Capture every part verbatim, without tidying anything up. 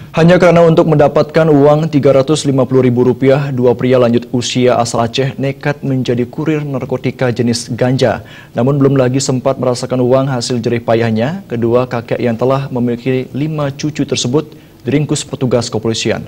Hanya karena untuk mendapatkan uang tiga ratus lima puluh ribu rupiah, dua pria lanjut usia asal Aceh nekat menjadi kurir narkotika jenis ganja. Namun belum lagi sempat merasakan uang hasil jerih payahnya, kedua kakek yang telah memiliki lima cucu tersebut diringkus petugas kepolisian.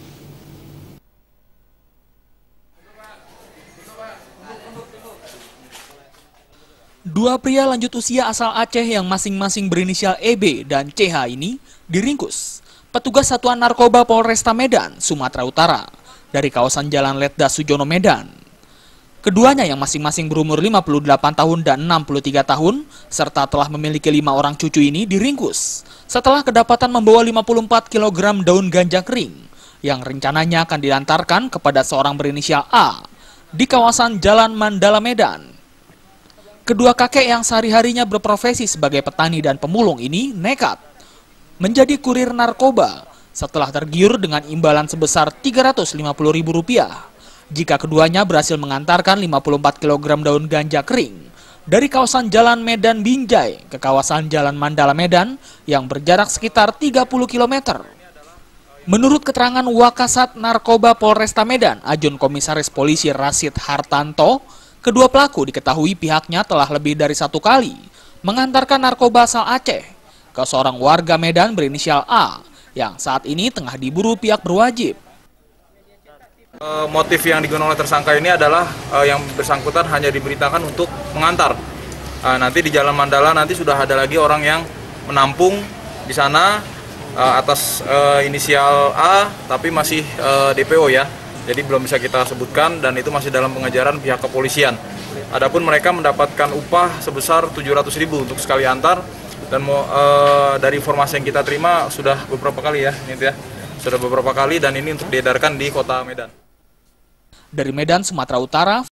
Dua pria lanjut usia asal Aceh yang masing-masing berinisial E B dan C H ini diringkus petugas Satuan Narkoba Polresta Medan, Sumatera Utara, dari kawasan Jalan Letda Sujono, Medan. Keduanya yang masing-masing berumur lima puluh delapan tahun dan enam puluh tiga tahun, serta telah memiliki lima orang cucu ini diringkus setelah kedapatan membawa lima puluh empat kilogram daun ganja kering yang rencananya akan diantarkan kepada seorang berinisial A di kawasan Jalan Mandala, Medan. Kedua kakek yang sehari-harinya berprofesi sebagai petani dan pemulung ini nekat menjadi kurir narkoba setelah tergiur dengan imbalan sebesar tiga ratus lima puluh ribu rupiah jika keduanya berhasil mengantarkan lima puluh empat kilogram daun ganja kering dari kawasan Jalan Medan Binjai ke kawasan Jalan Mandala, Medan yang berjarak sekitar tiga puluh kilometer. Menurut keterangan Wakasat Narkoba Polresta Medan, Ajun Komisaris Polisi Rasid Hartanto, kedua pelaku diketahui pihaknya telah lebih dari satu kali mengantarkan narkoba asal Aceh ke seorang warga Medan berinisial A yang saat ini tengah diburu pihak berwajib. Uh, motif yang digunakan oleh tersangka ini adalah uh, yang bersangkutan hanya diberitakan untuk mengantar. Uh, nanti di Jalan Mandala nanti sudah ada lagi orang yang menampung di sana uh, atas uh, inisial A, tapi masih uh, D P O ya. Jadi belum bisa kita sebutkan dan itu masih dalam pengejaran pihak kepolisian. Adapun mereka mendapatkan upah sebesar tujuh ratus ribu untuk sekali antar. Dan mau, uh, dari informasi yang kita terima sudah beberapa kali ya, ini ya, sudah beberapa kali dan ini untuk diedarkan di kota Medan. Dari Medan, Sumatera Utara,